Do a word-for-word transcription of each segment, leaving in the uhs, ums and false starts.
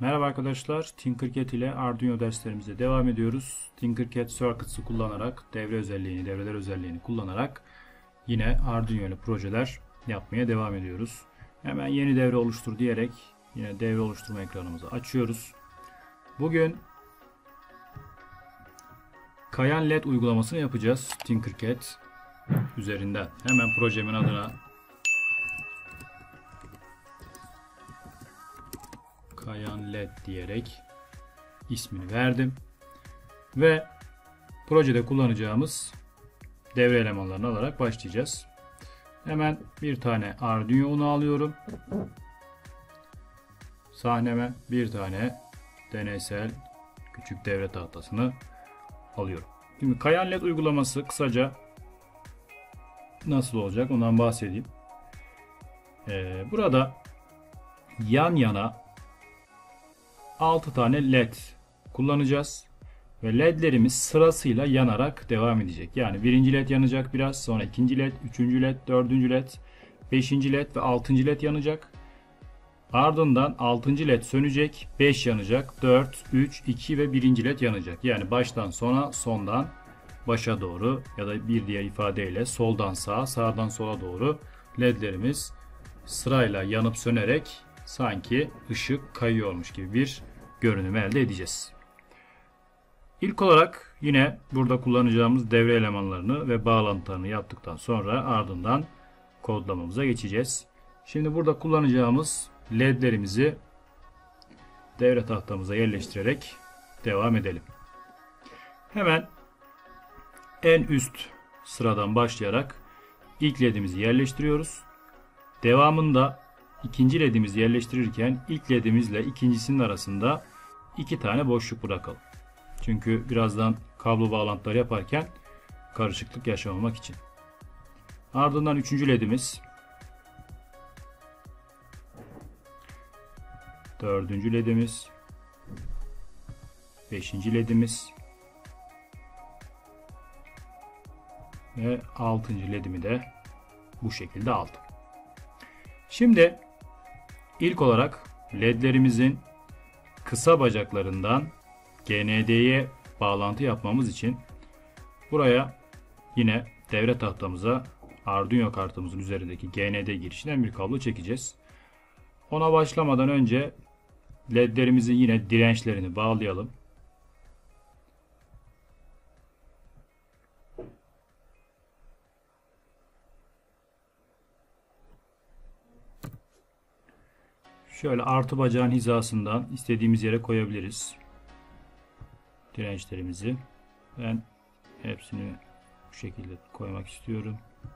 Merhaba arkadaşlar, Tinkercad ile Arduino derslerimize devam ediyoruz. Tinkercad Circuits'ı kullanarak, devre özelliğini, devreler özelliğini kullanarak yine Arduino ile projeler yapmaya devam ediyoruz. Hemen yeni devre oluştur diyerek yine devre oluşturma ekranımızı açıyoruz. Bugün kayan led uygulamasını yapacağız Tinkercad üzerinden. Hemen projemin adına kayan led diyerek ismini verdim. Ve projede kullanacağımız devre elemanlarını alarak başlayacağız. Hemen bir tane Arduino unu alıyorum. Sahneme bir tane deneysel küçük devre tahtasını alıyorum. Şimdi kayan led uygulaması kısaca nasıl olacak ondan bahsedeyim. Ee, burada yan yana altı tane led kullanacağız. Ve ledlerimiz sırasıyla yanarak devam edecek. Yani birinci led yanacak biraz. Sonra ikinci led, üçüncü led, dördüncü led, beşinci led ve altıncı led yanacak. Ardından altıncı led sönecek. beş yanacak. dört, üç, iki ve birinci led yanacak. Yani baştan sona, sondan başa doğru ya da bir diğer ifadeyle soldan sağa, sağdan sola doğru ledlerimiz sırayla yanıp sönerek sanki ışık kayıyormuş gibi bir görünüm elde edeceğiz. İlk olarak yine burada kullanacağımız devre elemanlarını ve bağlantılarını yaptıktan sonra ardından kodlamamıza geçeceğiz. Şimdi burada kullanacağımız ledlerimizi devre tahtamıza yerleştirerek devam edelim. Hemen en üst sıradan başlayarak ilk ledimizi yerleştiriyoruz. Devamında ikinci ledimizi yerleştirirken ilk ledimizle ikincisinin arasında iki tane boşluk bırakalım. Çünkü birazdan kablo bağlantıları yaparken karışıklık yaşamamak için. Ardından üçüncü ledimiz, dördüncü ledimiz, beşinci ledimiz ve altıncı ledimi de bu şekilde aldım. Şimdi ilk olarak ledlerimizin kısa bacaklarından G N D'ye bağlantı yapmamız için buraya yine devre tahtamıza Arduino kartımızın üzerindeki G N D girişinden bir kablo çekeceğiz. Ona başlamadan önce ledlerimizin yine dirençlerini bağlayalım. Şöyle artı bacağın hizasından istediğimiz yere koyabiliriz dirençlerimizi. Ben hepsini bu şekilde koymak istiyorum.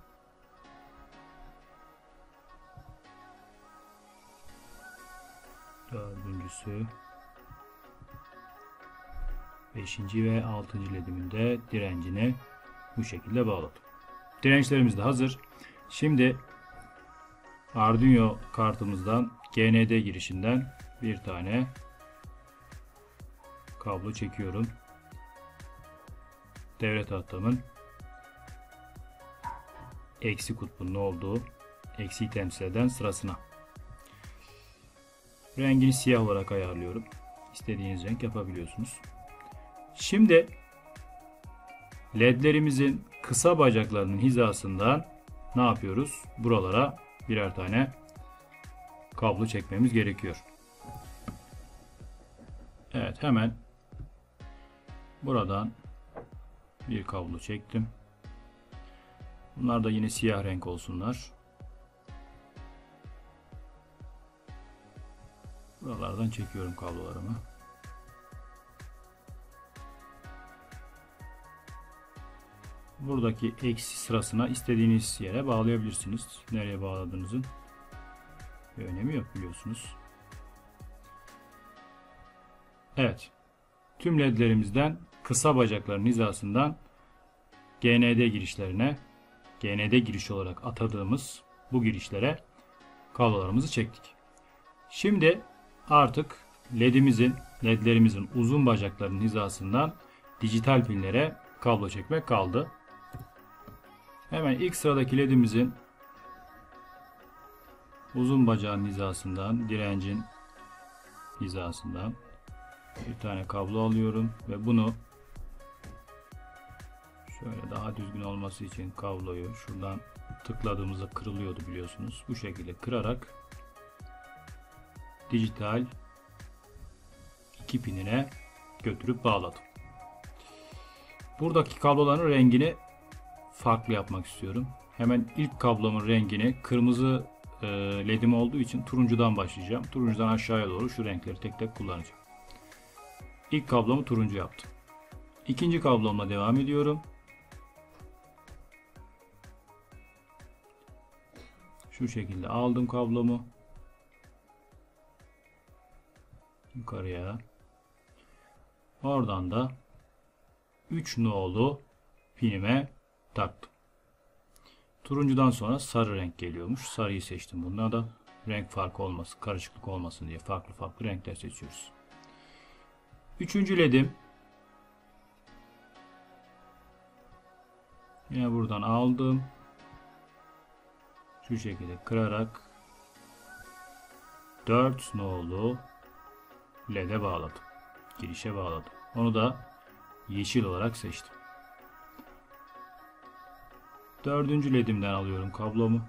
Dördüncüsü, beşinci ve altıncı ledimin de direncini bu şekilde bağladım. Dirençlerimiz de hazır. Şimdi Arduino kartımızdan G N D girişinden bir tane kablo çekiyorum. Devre tahtamın eksi kutbunun olduğu, eksiği temsil eden sırasına. Rengini siyah olarak ayarlıyorum. İstediğiniz renk yapabiliyorsunuz. Şimdi ledlerimizin kısa bacaklarının hizasından ne yapıyoruz? Buralara birer tane kablo çekmemiz gerekiyor. Evet, hemen buradan bir kablo çektim. Bunlar da yine siyah renk olsunlar. Buralardan çekiyorum kablolarımı. Buradaki eksi sırasına istediğiniz yere bağlayabilirsiniz. Nereye bağladığınızın bir önemi yok biliyorsunuz. Evet. Tüm ledlerimizden kısa bacakların hizasından G N D girişlerine, G N D giriş olarak atadığımız bu girişlere kablolarımızı çektik. Şimdi artık ledimizin, ledlerimizin uzun bacaklarının hizasından dijital pinlere kablo çekmek kaldı. Hemen ilk sıradaki ledimizin uzun bacağın hizasından direncin hizasından bir tane kablo alıyorum ve bunu şöyle daha düzgün olması için kabloyu şuradan tıkladığımızda kırılıyordu biliyorsunuz. Bu şekilde kırarak dijital iki pinine götürüp bağladım. Buradaki kabloların rengini farklı yapmak istiyorum. Hemen ilk kablomun rengini kırmızı e, ledim olduğu için turuncudan başlayacağım. Turuncudan aşağıya doğru şu renkleri tek tek kullanacağım. İlk kablomu turuncu yaptım. İkinci kablomla devam ediyorum. Şu şekilde aldım kablomu. Yukarıya. Oradan da üç nolu pinime taktım. Turuncudan sonra sarı renk geliyormuş. Sarıyı seçtim. Bunda da renk farkı olmasın, karışıklık olmasın diye farklı farklı renkler seçiyoruz. Üçüncü ledim. Yine buradan aldım. Şu şekilde kırarak dört nolu led'e bağladım. Girişe bağladım. Onu da yeşil olarak seçtim. Dördüncü ledimden alıyorum kablomu.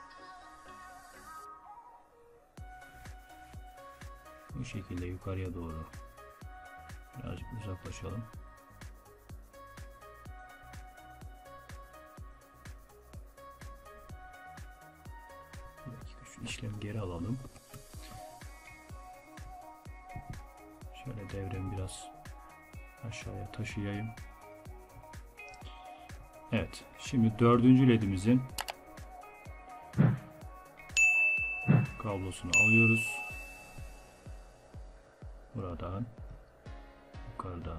Bu şekilde yukarıya doğru birazcık uzaklaşalım. Bir dakika, şu işlemi geri alalım. Şöyle devremi biraz aşağıya taşıyayım. Evet. Şimdi dördüncü ledimizin kablosunu alıyoruz. Buradan yukarıdan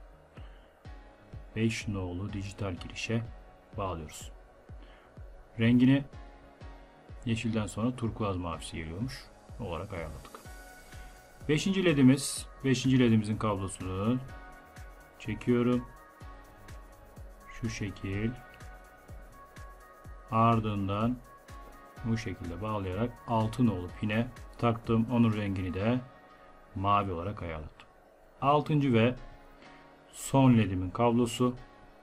beş nolu dijital girişe bağlıyoruz. Rengini yeşilden sonra turkuaz mavisi geliyormuş. Olarak ayarladık. beşinci ledimiz. beşinci ledimizin kablosunu çekiyorum. Şu şekil. Ardından bu şekilde bağlayarak altı nolu pine taktım. Onun rengini de mavi olarak ayarladım. altıncı ve son ledimin kablosu.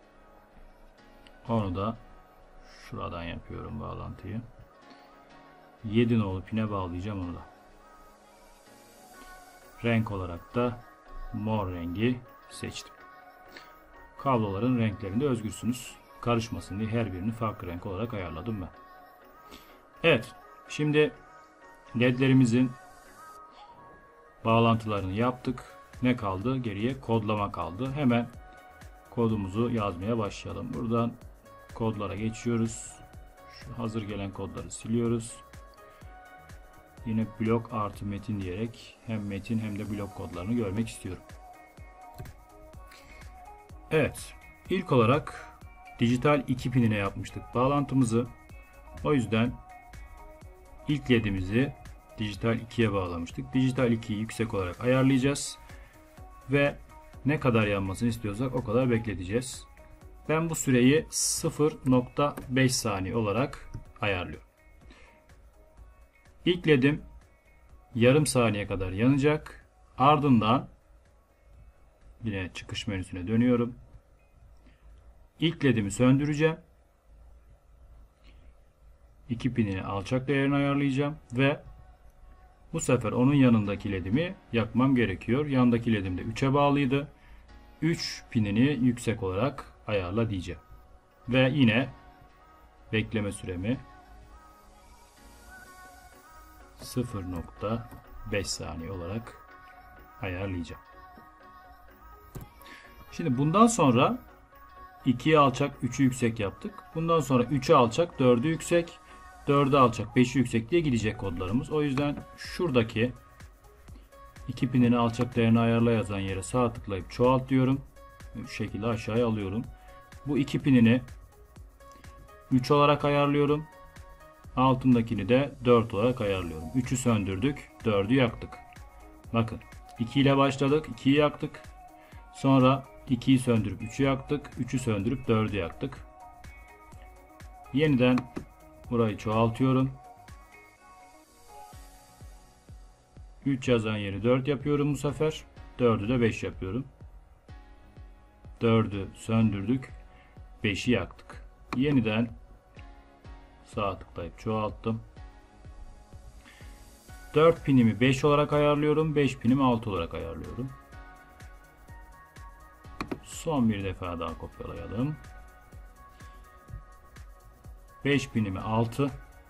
Onu da şuradan yapıyorum bağlantıyı. yedi nolu pine bağlayacağım onu da. Renk olarak da mor rengi seçtim. Kabloların renklerinde özgürsünüz. Karışmasın diye her birini farklı renk olarak ayarladım ben. Evet. Şimdi ledlerimizin bağlantılarını yaptık. Ne kaldı? Geriye kodlama kaldı. Hemen kodumuzu yazmaya başlayalım. Buradan kodlara geçiyoruz. Şu hazır gelen kodları siliyoruz. Yine blok artı metin diyerek hem metin hem de blok kodlarını görmek istiyorum. Evet. İlk olarak dijital iki pinine yapmıştık bağlantımızı. O yüzden ilk ledimizi dijital ikiye bağlamıştık. Dijital ikiyi yüksek olarak ayarlayacağız. Ve ne kadar yanmasını istiyorsak o kadar bekleteceğiz. Ben bu süreyi sıfır nokta beş saniye olarak ayarlıyorum. İlk ledim yarım saniye kadar yanacak. Ardından yine çıkış menüsüne dönüyorum. İlk ledimi söndüreceğim. iki pinini alçak değerini ayarlayacağım ve bu sefer onun yanındaki ledimi yakmam gerekiyor. Yandaki ledim de üçe bağlıydı. üç pinini yüksek olarak ayarla diyeceğim. Ve yine bekleme süremi sıfır nokta beş saniye olarak ayarlayacağım. Şimdi bundan sonra ikiyi alçak, üçü yüksek yaptık. Bundan sonra üçü alçak, dördü yüksek, dördü alçak, beşi yüksek diye gidecek kodlarımız. O yüzden şuradaki iki pinini alçak değerini ayarla yazan yere sağ tıklayıp çoğalt diyorum. Şu şekilde aşağıya alıyorum. Bu iki pinini üç olarak ayarlıyorum. Altındakini de dört olarak ayarlıyorum. üçü söndürdük, dördü yaktık. Bakın iki ile başladık, ikiyi yaktık. Sonra ikiyi söndürüp üçü yaktık, üçü söndürüp dördü yaktık. Yeniden burayı çoğaltıyorum. üç yazan yeri dört yapıyorum bu sefer. dördü de beş yapıyorum. dördü söndürdük. beşi yaktık. Yeniden sağ tıklayıp çoğalttım. dört pinimi beş olarak ayarlıyorum. beş pinimi altı olarak ayarlıyorum. Son bir defa daha kopyalayalım. beş pinimi altı.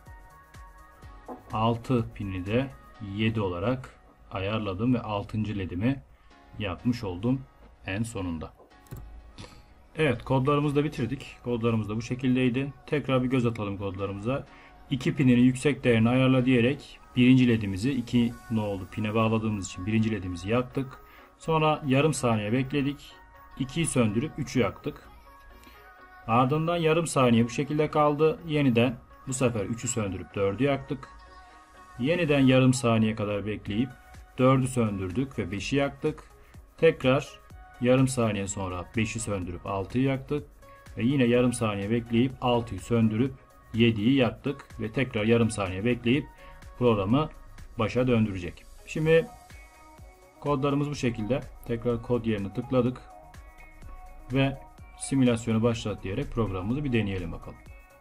altı pini de yedi olarak ayarladım ve altıncı ledimi yapmış oldum en sonunda. Evet, kodlarımızı da bitirdik. Kodlarımız da bu şekildeydi. Tekrar bir göz atalım kodlarımıza. iki pinini yüksek değerini ayarla diyerek birinci ledimizi iki nolu pine bağladığımız için birinci ledimizi yaktık. Sonra yarım saniye bekledik. ikiyi söndürüp üçü yaktık. Ardından yarım saniye bu şekilde kaldı. Yeniden bu sefer üçü söndürüp dördü yaktık. Yeniden yarım saniye kadar bekleyip dördü söndürdük ve beşi yaktık. Tekrar yarım saniye sonra beşi söndürüp altıyı yaktık. Ve yine yarım saniye bekleyip altıyı söndürüp yediyi yaktık. Ve tekrar yarım saniye bekleyip programı başa döndürecek. Şimdi kodlarımız bu şekilde. Tekrar kod yerine tıkladık. Ve simülasyonu başlat diyerek programımızı bir deneyelim bakalım.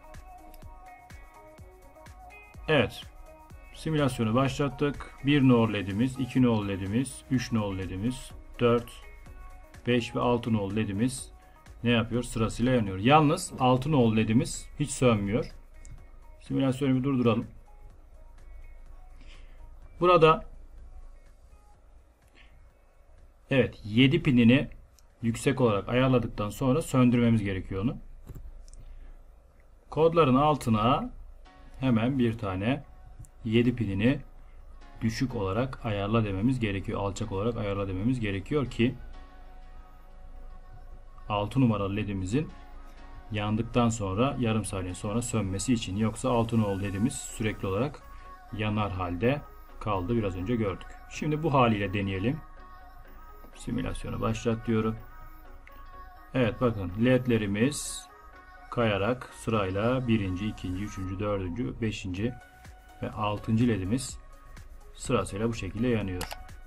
Evet. Simülasyonu başlattık. bir nol ledimiz, iki nol ledimiz, üç nol ledimiz, dört, beş ve altı nol ledimiz ne yapıyor? Sırasıyla yanıyor. Yalnız altı nol ledimiz hiç sönmüyor. Simülasyonu bir durduralım. Burada evet yedi pinini yüksek olarak ayarladıktan sonra söndürmemiz gerekiyor onu. Kodların altına hemen bir tane yedi pinini düşük olarak ayarla dememiz gerekiyor. Alçak olarak ayarla dememiz gerekiyor ki altı numaralı ledimizin yandıktan sonra yarım saniye sonra sönmesi için. Yoksa altı nolu ledimiz sürekli olarak yanar halde kaldı. Biraz önce gördük. Şimdi bu haliyle deneyelim. Simülasyonu başlat diyorum. Evet bakın ledlerimiz kayarak sırayla birinci, ikinci, üçüncü, dördüncü, beşinci ve altıncı ledimiz sırasıyla bu şekilde yanıyor.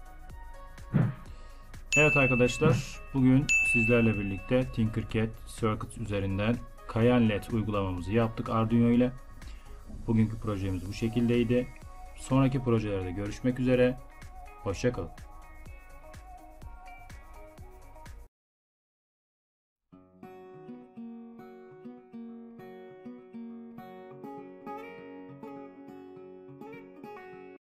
Evet arkadaşlar, bugün sizlerle birlikte Tinkercad Circuits üzerinden kayan led uygulamamızı yaptık Arduino ile. Bugünkü projemiz bu şekildeydi. Sonraki projelerde görüşmek üzere. Hoşça kalın.